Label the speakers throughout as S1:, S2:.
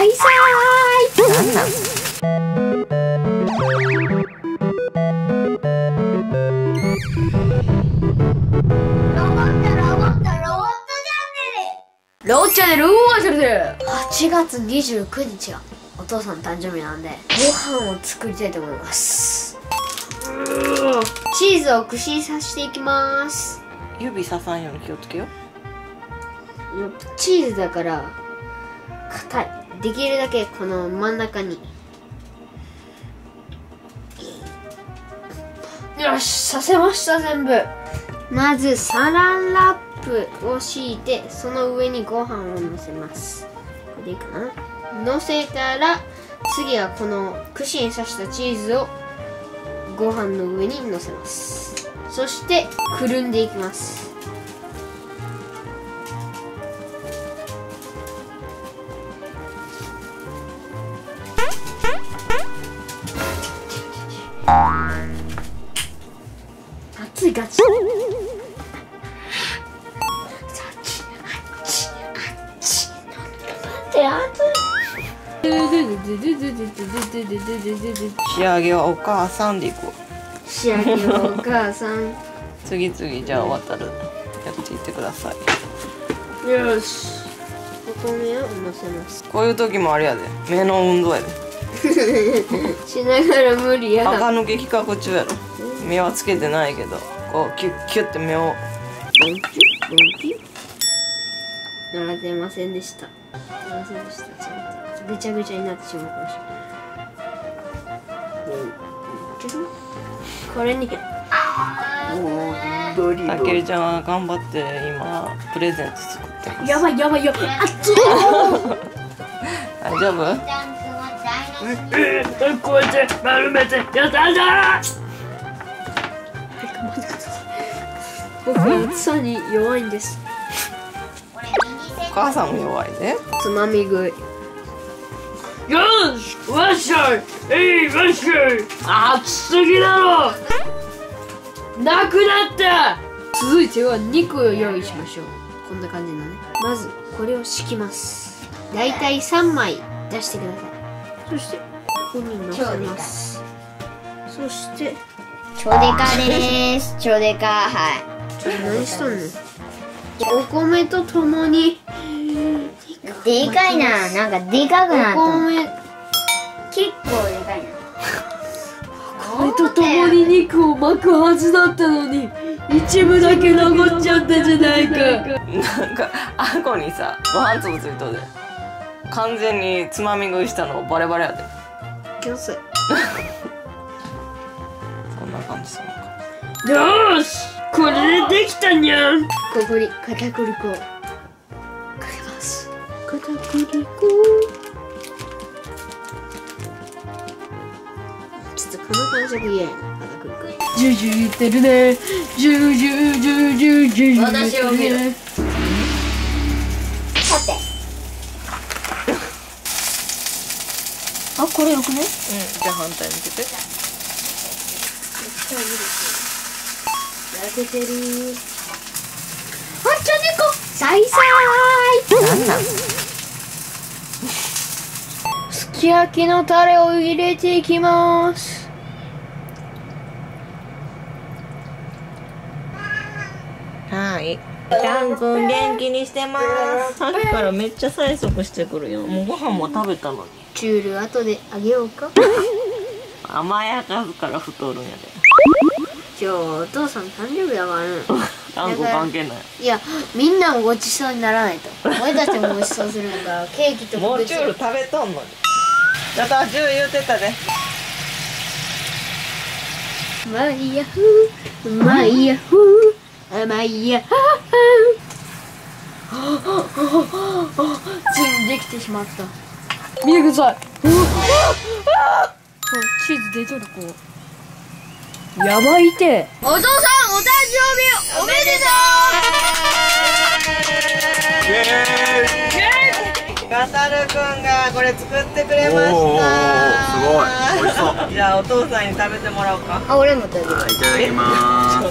S1: 再々なんなん？ロボットチャンネル8月29日がお父さんの誕生日なんでご飯を作りたいと思います。チーズを串に刺していきます。
S2: 指刺さんように気をつけよ。
S1: チーズだから硬い。できるだけこの真ん中に。よし、刺せました全部。まずサランラップを敷いてその上にご飯をのせます。これでいいかな。のせたら次はこの串に刺したチーズをご飯の上にのせます。そしてくるんでいきます。熱いガチ。
S2: 仕上げはお母さんでいこう。
S1: 仕上げはお母さん。
S2: 次々じゃあ渡るやっていってください。
S1: よし。お米をのせます。
S2: こういう時もあれやで、目の運動やで。
S1: しながら無理や。
S2: 垢抜け企画中やろ。目はつけてないけど、こうキュッキュッて目を。
S1: ボンキュッボンキュッ。なら出ませんでした。出ませんでした。ちゃんとぐちゃぐちゃになってしまうかもしれない。これに。
S2: たけるちゃんは頑張って今プレゼント作ってます。
S1: やばいやばいやばい。あっつい。
S2: 大丈夫？
S1: こうやって丸めてやったんだ。僕は暑さに弱いんです。
S2: お母さんも弱いで。
S1: つまみ食い。よし、わっしょい、わっしょい。暑すぎだろ。なくなった。続いては肉を用意しましょう。こんな感じのね。まずこれを敷きます。だいたい3枚出してください。そしてここにのせます。そして
S3: 超デカです。超デカ。はい。
S1: 何しとんの？お米とともに。
S3: でかいな。なんかでかくなった。
S1: お米
S3: 結構でかいな。
S1: お米とともに肉を巻くはずだったのに一部だけ残っちゃったじゃないか。
S2: なんか顎にさ、ご飯粒ついとるで。完全につまみ食いしたのバレバレやで。
S1: 気をつけ。
S2: そんな感じそんな感
S1: よーし、これでできたにゃん。ここに片栗粉をかけます。片栗粉。ちょっとこの感触嫌やな。片栗粉。ジュジュ言ってるね。ジュジュジュジュジュジュ。
S3: 私を見る。さて。あ、これよくね。
S2: じじゃあ反対向けて。
S1: 焼けてる。あっちゃ猫。さいさーい。
S2: なんなん？
S1: すき焼きのタレを入れていきます。
S2: はい。ダン君元気にしてます。さっきからめっちゃ催促してくるよ。もうご飯も食べたのに。
S1: チュール後であげようか。
S2: 甘やかすから太るんやで。
S1: 今日お父さん誕生日だからね。
S2: ダン君関係ない。
S1: いや、みんなもごちそうにならないと。俺たちもごちそうするんだから、ケーキと
S2: もうチュール食べとんのに。ちょっと10言うてたで。
S1: マイヤフー、マイヤフー、マイヤフー。ついにできてしまった。見てください。チーズ出とる子。やばいて。お父さんお誕生日おめでとう。
S2: カタルくんがこれ作ってくれました。
S4: すごい美味しそう。
S2: じゃあお父さんに食べてもらおうか。
S3: あ、俺も食べる。
S4: いただきます。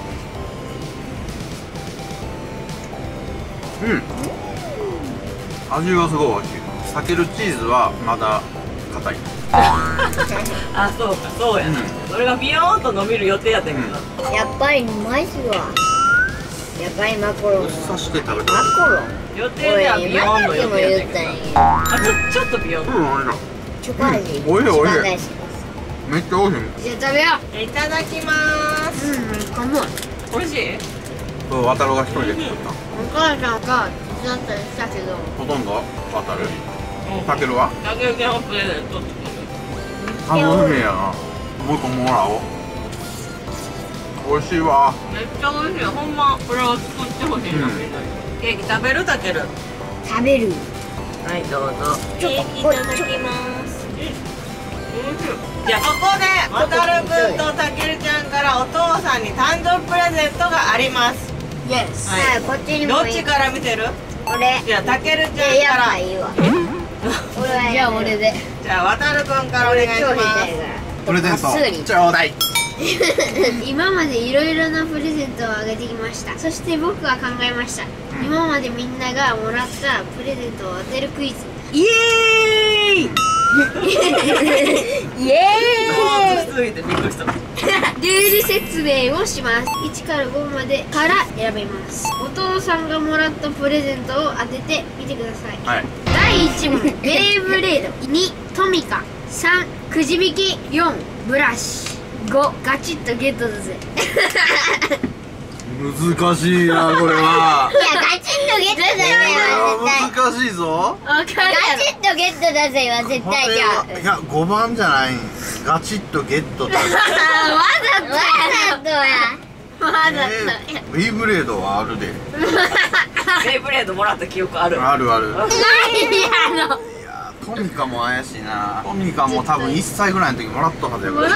S4: うん。 味がすごい美味しい。避けるチーズはまだ硬い。
S2: あ、そうか、そうやな。それがビヨーンと伸びる予定やったけど。
S3: やっぱりうまいっすわ。やっぱりマコロン。
S4: 刺して食べた。
S3: マコロン。
S2: 予定ではビヨーンの予定やったけど。あ、ちょっとビヨーン。
S3: チョコ味。
S4: おいしいおいしい。
S3: 大好きです。
S4: めっちゃ美味しい。
S1: じゃあ食べよ
S2: いただきまーす。
S1: う。
S2: 美味しい？
S4: そう、渡るが一人で作った。
S1: お母さんが手伝ったりしたけど、
S4: ほとんど渡る。たけるは？
S2: たけるちゃんはプレゼントって
S4: 楽しみやな。もう一個もらおう。美味しいわ。
S2: めっちゃ美味しい。ほんまこれは作ってほしいな、みんなに。ケーキ食べる？たける。
S3: 食べる。
S2: はい、どうぞ。
S3: ちょっと
S2: ケーキいただきます。じゃあここでわたるくんとたけるちゃんからお父さんに誕生日プレゼントがあります。
S1: イエス。
S3: はい、こっちにもいい。
S2: どっちから見せる？
S3: 俺。
S2: じゃあたけるちゃん
S3: や
S2: から。
S3: っぱいいわ。俺は
S1: じゃあ俺で。
S2: じゃあわたるくんからお願いします。
S4: プレゼント
S3: まっすぐに
S4: ちょうだい。
S1: 今までいろいろなプレゼントをあげてきました。そして僕は考えました。今までみんながもらったプレゼントを当てるクイズ。
S2: イエーイ。
S3: イエーイ。
S2: 続いてびっくりした。
S1: ルール説明をします。1から5までから選べます。お父さんがもらったプレゼントを当ててみてください。
S4: はい。
S1: 第1問、ベイブレード。2、トミカ。3、くじ引き。4、ブラシ。5、ガチッとゲットだぜ。
S4: 難しいなこれは。
S3: いや、ガチッとゲットだぜは絶対。
S4: 難しいぞ。
S1: わかる
S3: ガチッとゲットだぜは絶対じゃん。
S4: いや5番じゃない。ガチッとゲットだ。
S1: わざと
S3: わざとや。
S1: わざと
S4: ベイブレードはあるで。
S2: ベイブレードもらった記憶ある。
S4: あるある。
S1: 何やの。
S4: いやトミカも怪しいな。トミカも多分1歳ぐらいの時もらったはずやから。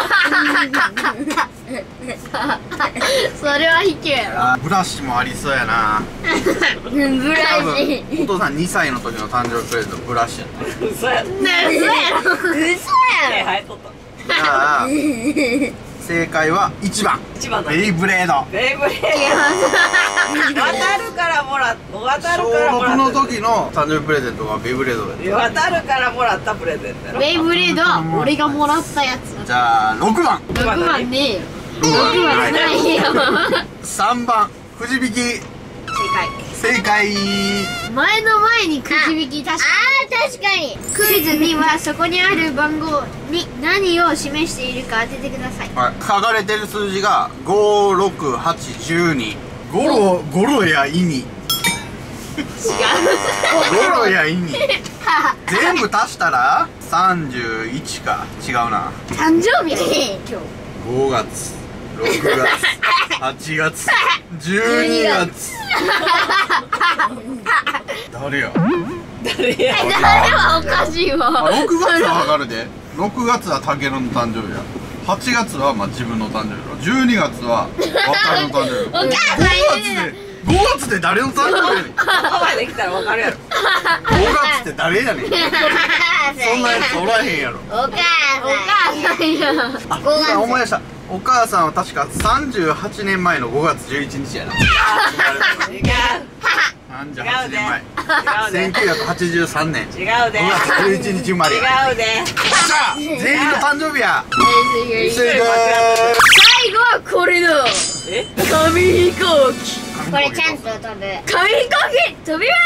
S1: それは引けよ。
S4: ブラシもありそうやな。
S3: ブラ
S4: 多分
S3: シ。
S4: お父さん2歳の時の誕生日プレゼントブラシやった。
S2: 嘘や。
S1: ねえ、嘘やろ。
S3: 嘘
S2: 手
S3: や
S2: 生えとった。
S4: じゃあ正解は1番
S2: 一番だ。
S4: ベイブレード。
S2: ベイブレード。渡るからもらった。渡
S4: 小
S2: るからもら
S4: 6の
S2: った。
S4: 時の誕生日プレゼントがベイブレードだっ
S2: 渡るからもらったプレゼントやろ。
S1: ベイブレードは俺がもらったやつ。
S4: た。じゃあ6番
S1: 6番ねえよ。
S4: 6
S1: 6番
S4: 番
S1: ないよ。
S4: 3番くじ引き。
S1: 正
S4: 正解。
S1: 前の前にくじ引き確か
S3: 確かに。
S1: クイズにはそこにある番号に何を示しているか当ててください。
S4: はい、書かれてる数字が56812。ゴロやイニ。ゴロやイニ。全部足したら31か。違うな。
S1: 誕生日やね今日。
S4: 5月6月8月12月。誰や。
S2: 誰や。
S1: 誰はおかしいわ。
S4: あ、6月はわかるで。6月はタケルの誕生日や。8月はまあ自分の誕生日や。12月は渡るの誕生日。
S1: お母さん
S4: 5月で誰の誕生日やねん。
S2: ここまで来たらわかるやろ。
S4: 5月って誰やねん。そんなやつおらへんやろ。
S3: お母
S1: お母さんや。
S4: あ、思い出した。お母さんは確か38年前の5月11日やな。
S2: 違う。
S4: 38年前。
S2: 違うで。
S4: 1983年
S2: 違うで。
S4: 5月11日生まれや。
S2: 違うで。
S4: さあ、全員の誕生日や。正
S1: 最
S4: 解。
S1: 後はこれだ。
S2: え？
S1: 紙飛行機。
S3: これちゃんと飛ぶ。
S1: 紙飛行機飛びます。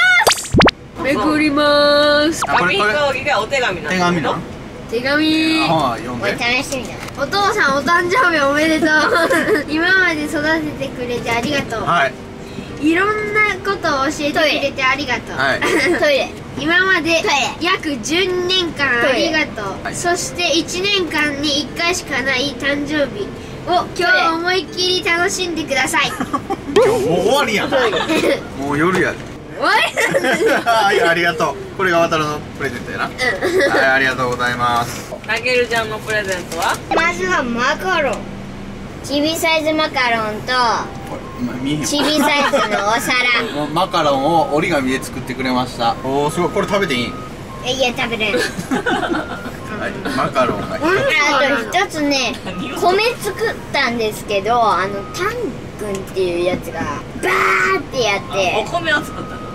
S1: めくります。
S4: あ、これ
S2: 紙飛行機がお手紙なの。
S4: 手紙な。
S1: 手紙。
S4: あ、読ん
S3: これ
S4: で。
S3: 試してみた。
S1: お父さんお誕生日おめでとう。今まで育ててくれてありがとう。
S4: はい。
S1: いろんなことを教えてくれてありがとう。
S4: はい。
S3: トイレ。
S1: 今まで
S3: トイレ
S1: 約10年間ありがとう、
S4: はい
S1: そして1年間に1回しかない誕生日を今日思いっきり楽しんでください。
S4: 今日もう終わりやん。もう夜やで。
S1: 終わり。
S4: はい、ありがとう。これが渡るのプレゼントやな。はい、ありがとうございます。
S2: たけるちゃんのプレゼントは？
S3: まずはマカロン。チビサイズマカロンと
S4: これ見えへん。
S3: チビサイズのお皿。
S4: もうマカロンを折り紙で作ってくれました。おお、すごい。これ食べていい？
S3: いや食べれん。
S4: はい、マカロンが。
S3: あと一つね、米作ったんですけど、タン君っていうやつがバーってやっ
S2: お
S3: て、
S2: 米を作ったの？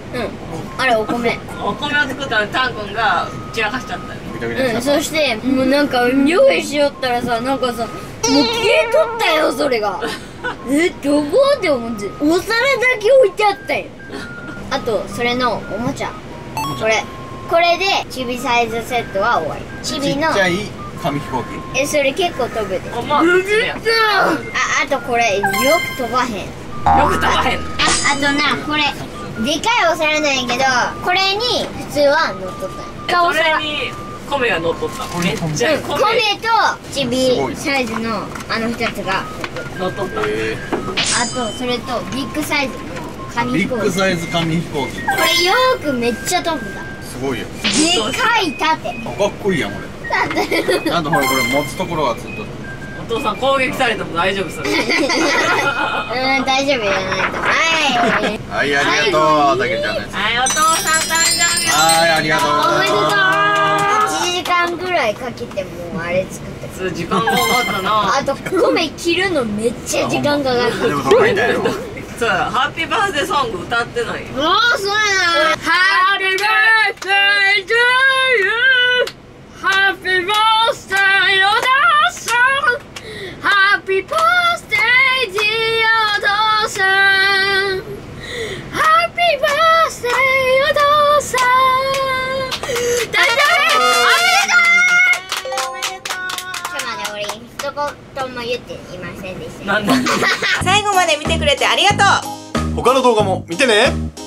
S3: あれお米。
S2: お米を作ったらタン君が散らかしちゃったよ。
S3: そしてもうなんか料理しよったらさ、なんかさ、もう消えとったよそれが。どこって思って、お皿だけ置いてあったよ。あとそれのおもちゃ、これでチビサイズセットは終わり。チビの
S4: ちっちゃい紙飛行機。
S3: それ結構飛ぶで。
S2: おまあ
S3: あとこれよく飛ばへん。
S2: よく飛ばへん。
S3: あとな、これでかいお皿なんやけど、これに普通は乗っとったんや。
S2: それに米が乗っとった。めっちゃ
S3: 米とチビサイズの2つが
S2: 乗っとった。
S3: あとそれとビッグサイズの紙
S4: ビ
S3: 飛行機。
S4: ッグサイズ紙飛行機。
S3: これよーくめっちゃ飛んだ。
S4: すごいよ。
S3: でかい盾。
S4: かっこいいやんこれ。なんとほらこれ持つところがついとる。
S2: お父さん攻撃されても大丈夫それ。
S3: 大丈夫じゃないと。
S4: はい、ありがとうたけちゃんです。
S2: はい、お父さん誕生日
S4: はい、ありがとうございます。
S3: 1時間ぐらいかけてもうあれ作って
S2: そう時間が終わったな。
S3: あと米切るのめっちゃ時間かかる。
S4: でもそう書いたやろ。
S2: そうハッピーバースデーソング歌ってないよ。
S3: もうそれな。
S1: Happy birthday to you. Happy birthday, お父さん。Happy birthday, dear お父さん。Happy birthday, お父さん。誕生日おめでとう。
S3: ちょっと待って、俺一言も言っていませんでした。
S2: なんだ。
S5: 最後まで見てくれてありがとう。
S6: 他の動画も見てね。